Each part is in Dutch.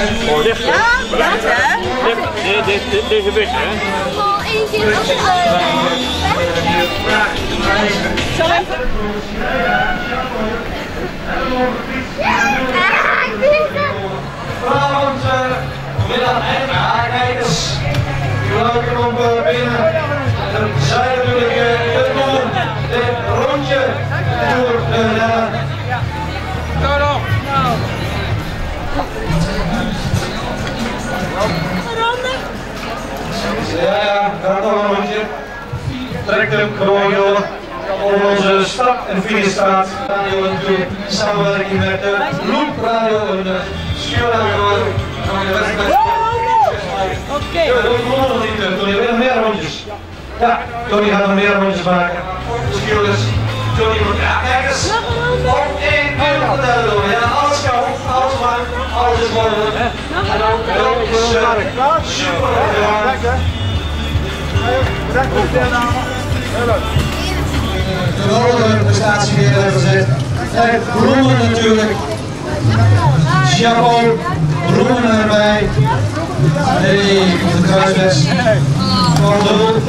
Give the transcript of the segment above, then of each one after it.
Oh, dit Ja, dat hè? Deze wit, hè? Al één keer als zo even. Vanavond middag en kijkers. Welkom om binnen. En zij natuurlijk het doel, dit rondje door de rennen. Ja, gaat nog een rondje. Trekt hem gewoon door. Op onze start- en finishstraat. Radio natuurlijk in samenwerking met de Loop Radio en de Schuurradio van de wedstrijd. Oké. Ja, dat is nog niet, Tony. We hebben meer rondjes. Ja, Tony gaat nog meer rondjes maken. Schuurders. Tony moet, ja, kijk eens. Op één keer op de door. Ja, alles kan, alles mag, alles is mogelijk. En ook dat is super. Bedankt voor de deelname. Heel leuk. Geweldige prestatie weer hebben gezet. En bloemen natuurlijk. Chapeau, bloemen erbij. Hey, de kruiswest. Van de Roel.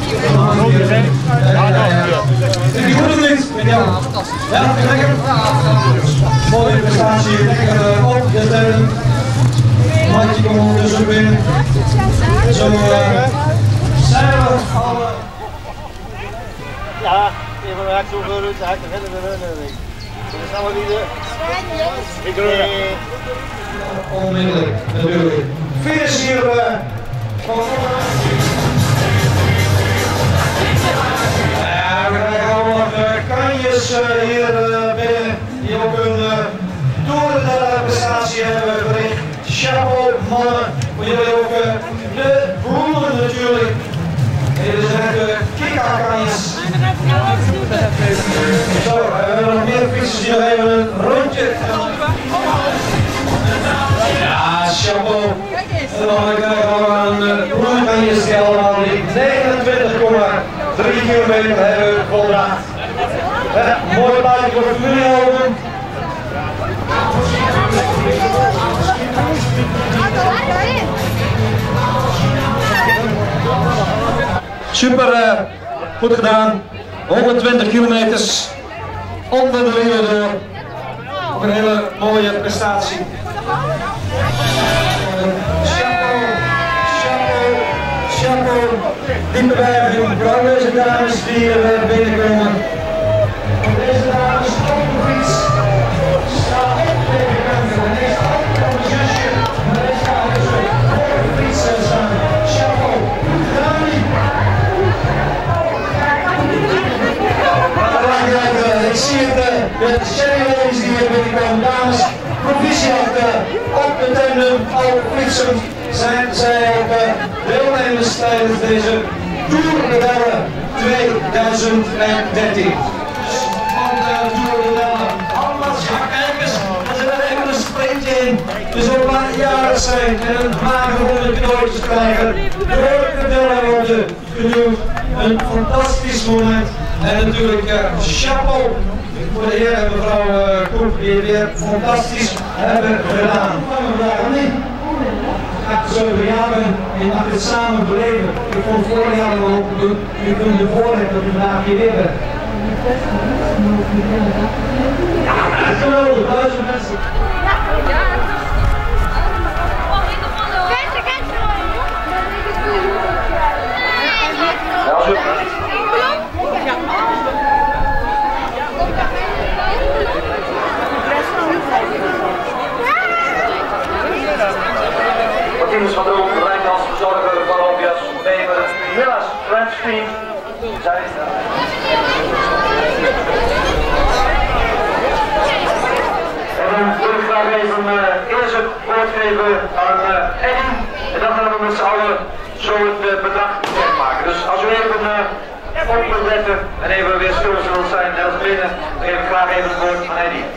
Vind je goed of niet? Met jou? Ja, lekker. Mooie prestatie, lekker op de tellen. Maatje komt ondertussen binnen. Zo zijn we alle. Ja, even raakt zoveel uit, hij kan verder rennen. Dat is allemaal niet de... Ik doe Onmiddellijk, natuurlijk. Finish hier van... Ja, we krijgen allemaal nog kanjes hier binnen die ook een door prestatie hebben verricht. Chapeau mannen, voor jullie ook de bloemen natuurlijk. Dit zijn de kikkerkanjes. Zo, we hebben nog meer fietsers die nog even een rondje. Ja, chapeau. En dan krijgen we een bloemenkanjes die allemaal 29,3 kilometer hebben volbracht. Mooi plaatje voor het familiealbum. Super goed gedaan. 120 kilometers onder de wielen door. Ook een hele mooie prestatie. Chapeau, chapeau, chapeau. Diepe buiging voor deze dames die hier binnenkomen. Deze dames op de fiets. Staan op de kanten. En deze andere op de zusje. Maar deze dames op de fiets staan. Chapeau. Ik zie het, de Sherry-ladies die hier binnenkomen, dames, proficiat op de tandem, al fietsen, zijn zij ook deelnemers tijdens deze Tour de Welle 2013. Van de Tour de Welle, allemaal kijkers, er zit er even een sprintje in, dus ook maar jaren zijn en een mager om de cadeautjes te krijgen. De leuke delen worden genoemd, een fantastisch moment. En natuurlijk chapeau voor de heer en mevrouw Koep die het weer fantastisch hebben gedaan. Ik 7 jaar ben en mag het samen beleven. Ik vond het vorig jaar al open doen. U kunt de voorrecht dat u vandaag hier weer bent. Ja, dat is geweldig. 1000 mensen. Martinus van Droom, Rijnlands verzorger van Obias, nemen Millas Friendsteam. Zij en dan wil ik graag even eerst het woord geven aan Eddie. En dan gaan we met z'n allen zo het bedrag maken. Dus als u even op kunt letten en even weer stil zullen zijn, net als binnen, dan geef ik graag even het woord aan Eddie.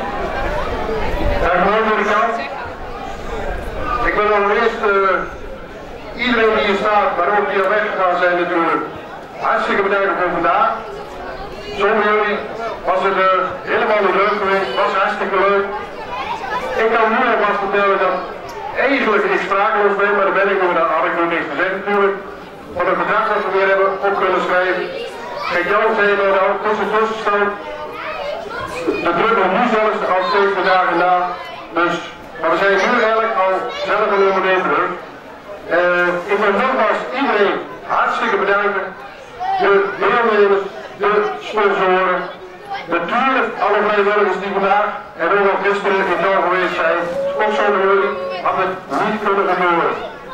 Gewoon door de kant. Ik wil allereerst iedereen die hier staat, maar ook die al weggegaan zijn natuurlijk, hartstikke bedanken voor vandaag. Zonder jullie was het helemaal niet leuk geweest, was hartstikke leuk. Ik kan nu alvast vertellen dat eigenlijk is sprakeloos mee, maar daar ben ik nog, daar had ik nog niks te zeggen natuurlijk. Van het bedrag dat we weer hebben op kunnen schrijven. Kijk, Jan zei dat al tussenstand. De druk nog nu zelfs al 7 dagen na. Dus, maar we zijn nu eigenlijk al zelf een nummer 1 terug. Ik wil nogmaals iedereen hartstikke bedanken. De deelnemers, de sponsoren. Natuurlijk alle vrijwilligers die vandaag en ook al gisteren in Jan geweest zijn. Ook zonder jullie had het niet kunnen gebeuren.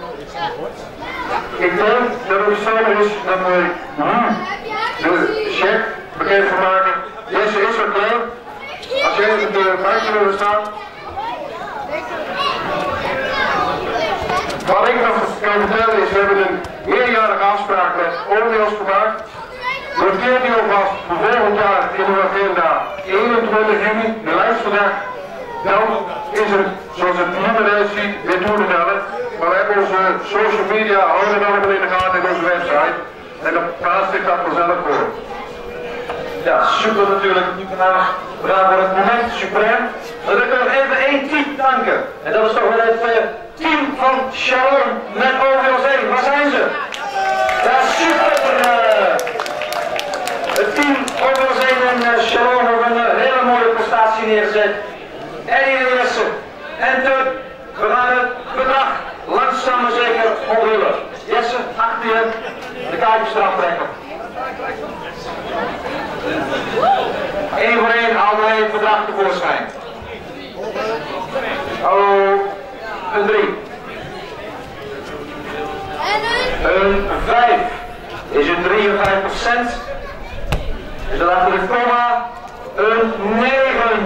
Ik denk dat het zomer is dat we nu de check bekend gaan maken. Jesse is wat klein. Als jij op de buiten willen staan. Wat ik nog kan vertellen is, we hebben een meerjarige afspraak met Omeos gemaakt. Noteer die alvast voor volgend jaar in de agenda 21 juni, de laatste dag. Dan is het, zoals het hier eruit ziet, weer toe te tellen. Maar we hebben onze social media houden allemaal in de gaten in onze website. En dan plaatst ik dat vanzelf voor. Ja, super natuurlijk. Bedankt voor het moment, suprem. Dan wil ik nog even één team danken. En dat is toch wel het team van Shalom met OVLC. Waar zijn ze? Ja, super! Het team OVLC en Shalom hebben een hele mooie prestatie neergezet. Eddie en Jesse. En we gaan het bedrag langzaam maar zeker onthullen. Jesse, achter je. De kaartjes eraf trekken. 1 voor 1 halen wij het bedrag tevoorschijn. Oh, een 3. Een 5 is het 53%. Is dat achter de komma? Een 9.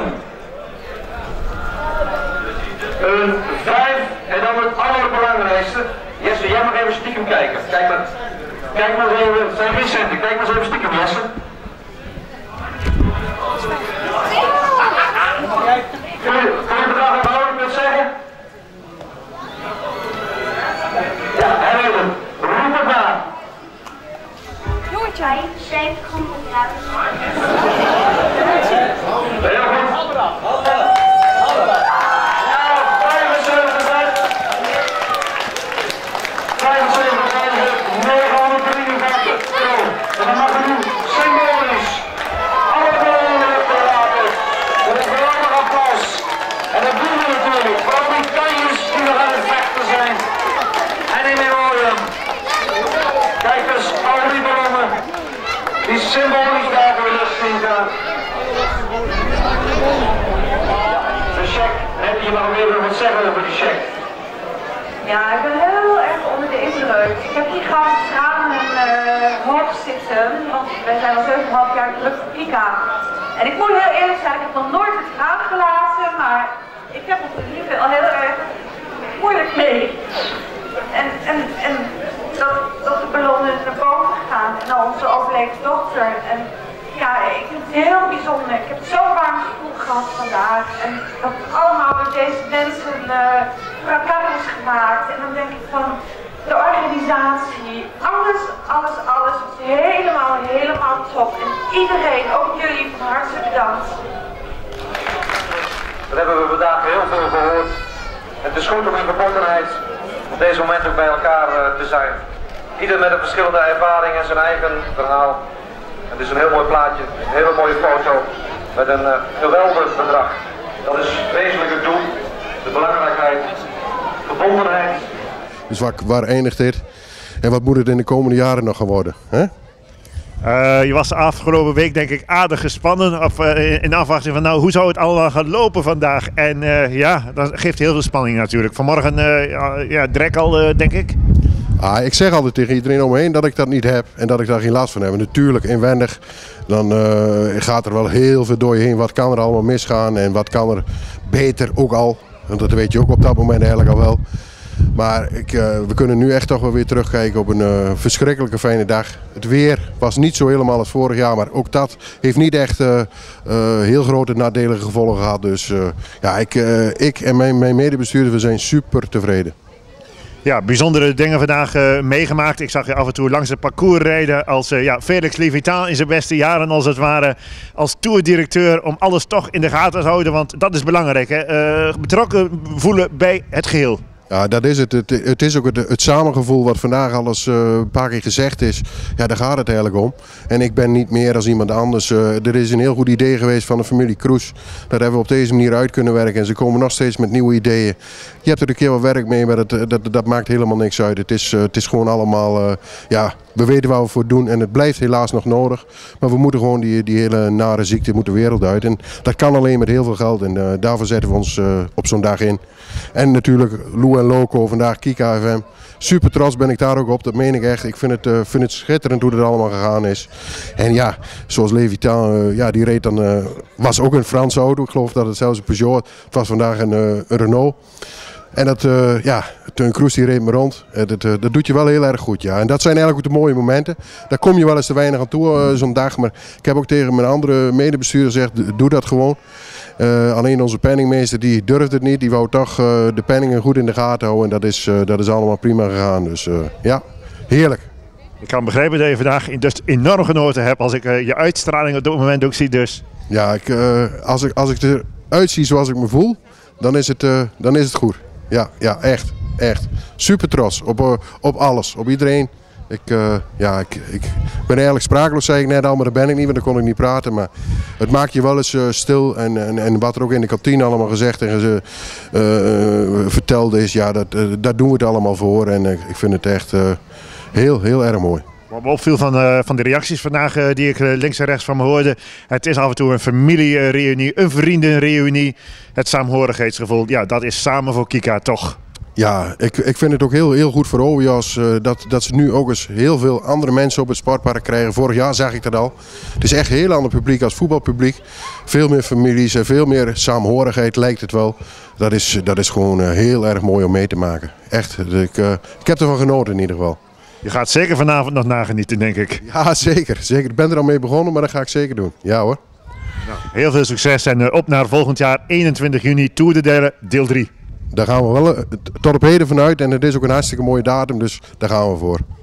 Een 5 en dan het allerbelangrijkste. Jesse, jij mag even stiekem kijken. Kijk maar eens even, het zijn geen centen. Kijk maar eens even stiekem, Jesse. Kun je het bedrag onthouden, kunt zeggen? Ja, hij weet het. Roep het maar. Jongetje. 700.000. Heel goed. En dan mag u nu symbolisch alle bewoningen te laten. Met een geweldig applaus. En dat doen we natuurlijk voor al die kanjers die nog aan het vechten zijn. En in memoriam. Kijk dus, al die ballonnen die symbolisch daar door de lucht zien gaan. De check, heb je nog weer wat zeggen over die check? Ja, ik ben heel erg onder de indruk. Ik heb hier gewoon samen hoog zitten, want wij zijn al 7,5 jaar druk voor Kika. En ik moet heel eerlijk zijn, ik heb nog nooit het raam gelaten, maar ik heb het er in ieder geval al heel erg moeilijk mee. En dat de ballonnen naar boven gaan en dan onze overleden dochter. En ja, ik vind het heel bijzonder. Ik heb zo'n warm gevoel gehad vandaag. En dat het allemaal door deze mensen voor elkaar is gemaakt. En dan denk ik van de organisatie, alles is helemaal top. En iedereen, ook jullie, van harte bedankt. Dat hebben we vandaag heel veel gehoord. Het is goed om in verbondenheid op deze moment ook bij elkaar te zijn. Ieder met een verschillende ervaring en zijn eigen verhaal. Het is een heel mooi plaatje, een hele mooie foto met een geweldig bedrag. Dat is wezenlijk het doel, de belangrijkheid, verbondenheid. Dus waar eindigt dit? En wat moet het in de komende jaren nog gaan worden? Hè? Je was de afgelopen week denk ik aardig gespannen in afwachting van nou, hoe zou het allemaal gaan lopen vandaag. En ja, dat geeft heel veel spanning natuurlijk. Vanmorgen drek al denk ik. Ik zeg altijd tegen iedereen om me heen dat ik dat niet heb en dat ik daar geen last van heb. Natuurlijk inwendig, dan gaat er wel heel veel door je heen. Wat kan er allemaal misgaan en wat kan er beter ook al. Want dat weet je ook op dat moment eigenlijk al wel. Maar we kunnen nu echt toch wel weer terugkijken op een verschrikkelijke fijne dag. Het weer was niet zo helemaal als vorig jaar, maar ook dat heeft niet echt heel grote nadelige gevolgen gehad. Dus ik en mijn medebestuurders, we zijn super tevreden. Ja, bijzondere dingen vandaag meegemaakt. Ik zag je af en toe langs het parcours rijden als Felix Levitaan in zijn beste jaren als het ware. Als tourdirecteur om alles toch in de gaten te houden, want dat is belangrijk. Hè? Betrokken voelen bij het geheel. Ja, dat is het. Het is ook het samengevoel wat vandaag alles een paar keer gezegd is. Ja, daar gaat het eigenlijk om. En ik ben niet meer als iemand anders. Er is een heel goed idee geweest van de familie Kroes. Daar hebben we op deze manier uit kunnen werken. En ze komen nog steeds met nieuwe ideeën. Je hebt er een keer wat werk mee, maar dat maakt helemaal niks uit. Het is gewoon allemaal... ja, we weten waar we voor doen en het blijft helaas nog nodig. Maar we moeten gewoon die hele nare ziekte moet de wereld uit. En dat kan alleen met heel veel geld. En daarvoor zetten we ons op zo'n dag in. En natuurlijk Lou en Loco, vandaag Kika FM. Super trots ben ik daar ook op, dat meen ik echt. Ik vind het schitterend hoe het allemaal gegaan is. En ja, zoals Levitan, ja, die reed dan, was ook een Franse auto. Ik geloof dat het zelfs een Peugeot, het was vandaag een Renault. En dat, ja, Teun Kroes die reed me rond. Dat doet je wel heel erg goed, ja. En dat zijn eigenlijk ook de mooie momenten. Daar kom je wel eens te weinig aan toe zo'n dag. Maar ik heb ook tegen mijn andere medebestuurder gezegd, doe dat gewoon. Alleen onze penningmeester die durfde het niet. Die wou toch de penningen goed in de gaten houden. En dat is allemaal prima gegaan. Dus ja, heerlijk. Ik kan begrijpen dat je vandaag dus enorm genoten hebt als ik je uitstraling op dit moment ook zie. Dus. Ja, als ik eruit zie zoals ik me voel, dan is het goed. Ja, echt. Super trots op alles, op iedereen. Ik ben eigenlijk sprakeloos, zei ik net al, maar dat ben ik niet, want dan kon ik niet praten. Maar het maakt je wel eens stil. En wat er ook in de kantine allemaal gezegd en verteld is, ja, daar doen we het allemaal voor. En ik vind het echt heel erg mooi. Wat me opviel van de reacties vandaag die ik links en rechts van me hoorde. Het is af en toe een familiereunie, een vriendenreunie. Het saamhorigheidsgevoel, ja, dat is samen voor Kika toch. Ja, ik vind het ook heel goed voor OWIAS dat ze nu ook eens heel veel andere mensen op het sportpark krijgen. Vorig jaar zag ik dat al. Het is echt een heel ander publiek als voetbalpubliek. Veel meer families en veel meer saamhorigheid lijkt het wel. Dat is gewoon heel erg mooi om mee te maken. Echt, ik heb ervan genoten in ieder geval. Je gaat zeker vanavond nog nagenieten, denk ik. Ja, zeker. Ik ben er al mee begonnen, maar dat ga ik zeker doen. Ja hoor. Nou, heel veel succes en op naar volgend jaar 21 juni Tour de Derde, deel 3. Daar gaan we wel tot op heden vanuit en het is ook een hartstikke mooie datum, dus daar gaan we voor.